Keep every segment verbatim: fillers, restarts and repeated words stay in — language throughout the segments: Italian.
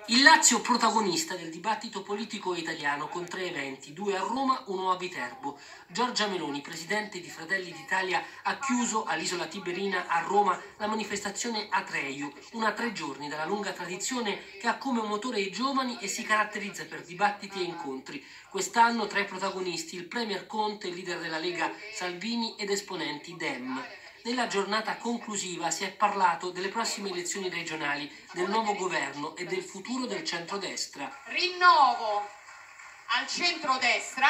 Il Lazio protagonista del dibattito politico italiano con tre eventi, due a Roma, uno a Viterbo. Giorgia Meloni, presidente di Fratelli d'Italia, ha chiuso all'Isola Tiberina a Roma la manifestazione Atreju, una a tre giorni dalla lunga tradizione che ha come motore i giovani e si caratterizza per dibattiti e incontri. Quest'anno tra i protagonisti il premier Conte, il leader della Lega Salvini ed esponenti Dem. Nella giornata conclusiva si è parlato delle prossime elezioni regionali, del nuovo governo e del futuro del centrodestra. Rinnovo al centrodestra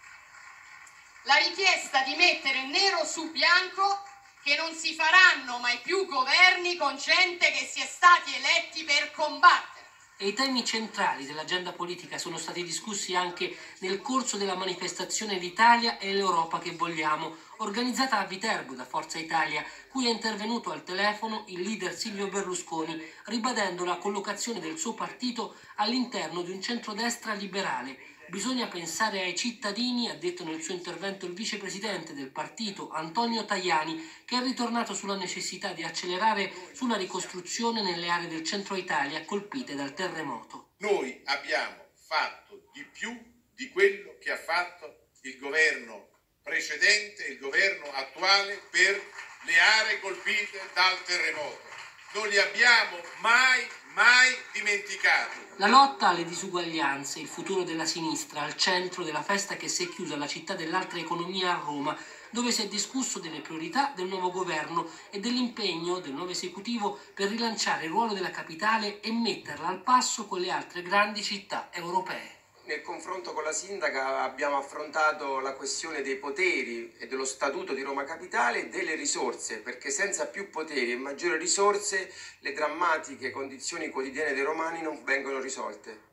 la richiesta di mettere nero su bianco che non si faranno mai più governi con gente che si è stati eletti per combattere. E i temi centrali dell'agenda politica sono stati discussi anche nel corso della manifestazione L'Italia e l'Europa che vogliamo, organizzata a Viterbo da Forza Italia, cui è intervenuto al telefono il leader Silvio Berlusconi, ribadendo la collocazione del suo partito all'interno di un centrodestra liberale. Bisogna pensare ai cittadini, ha detto nel suo intervento il vicepresidente del partito Antonio Tajani, che è ritornato sulla necessità di accelerare sulla ricostruzione nelle aree del centro Italia colpite dal terremoto. Noi abbiamo fatto di più di quello che ha fatto il governo precedente, il governo attuale per le aree colpite dal terremoto. Non li abbiamo mai, mai dimenticati. La lotta alle disuguaglianze, il futuro della sinistra, al centro della festa che si è chiusa alla città dell'altra economia a Roma, dove si è discusso delle priorità del nuovo governo e dell'impegno del nuovo esecutivo per rilanciare il ruolo della capitale e metterla al passo con le altre grandi città europee. Nel confronto con la sindaca abbiamo affrontato la questione dei poteri e dello statuto di Roma Capitale e delle risorse, perché senza più poteri e maggiori risorse le drammatiche condizioni quotidiane dei romani non vengono risolte.